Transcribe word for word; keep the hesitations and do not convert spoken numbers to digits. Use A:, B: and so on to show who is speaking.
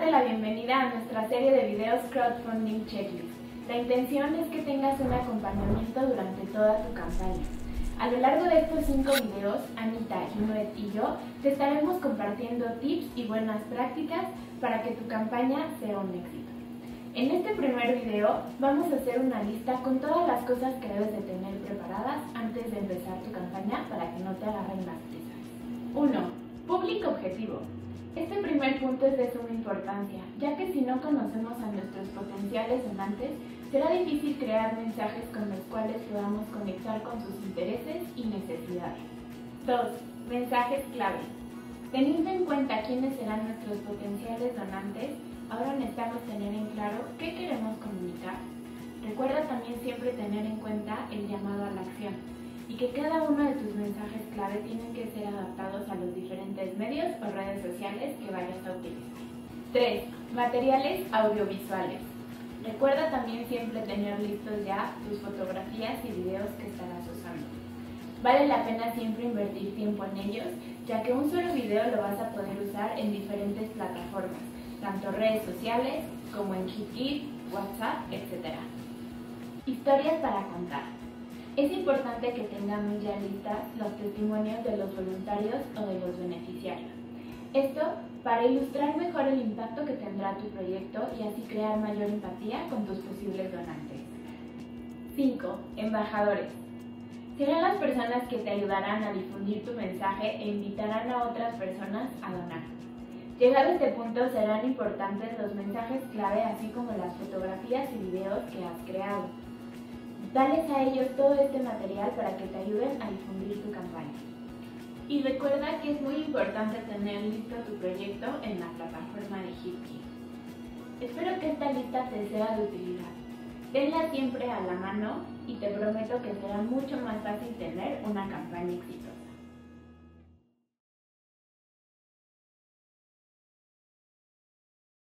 A: darte la bienvenida a nuestra serie de videos Crowdfunding Checklist. La intención es que tengas un acompañamiento durante toda tu campaña. A lo largo de estos cinco videos, Anita, Junuet y yo te estaremos compartiendo tips y buenas prácticas para que tu campaña sea un éxito. En este primer video vamos a hacer una lista con todas las cosas que debes de tener preparadas antes de empezar tu campaña para que no te agarren las prisas. uno. Público objetivo. Este primer punto es de suma importancia, ya que si no conocemos a nuestros potenciales donantes, será difícil crear mensajes con los cuales podamos conectar con sus intereses y necesidades. dos. Mensajes clave. Teniendo en cuenta quiénes serán nuestros potenciales donantes, ahora necesitamos tener en claro qué queremos comunicar. Recuerda también siempre tener en cuenta el llamado a la acción y que cada uno de tus mensajes clave tienen que ser adaptados a los diferentes medios o redes sociales que vayas a utilizar. tres. Materiales audiovisuales. Recuerda también siempre tener listos ya tus fotografías y videos que estarás usando. Vale la pena siempre invertir tiempo en ellos, ya que un solo video lo vas a poder usar en diferentes plataformas, tanto redes sociales como en HitKit, WhatsApp, etcétera. Historias para contar. Es importante que tengamos ya listas los testimonios de los voluntarios o de los beneficiarios. Esto para ilustrar mejor el impacto que tendrá tu proyecto y así crear mayor empatía con tus posibles donantes. cinco. Embajadores. Serán las personas que te ayudarán a difundir tu mensaje e invitarán a otras personas a donar. Llegado a este punto serán importantes los mensajes clave así como las fotografías y videos que has creado. Dales a ellos todo este material para que te ayuden a difundir tu campaña. Y recuerda que es muy importante tener listo tu proyecto en la plataforma de HitKit. Espero que esta lista te sea de utilidad. Tenla siempre a la mano y te prometo que será mucho más fácil tener una campaña exitosa.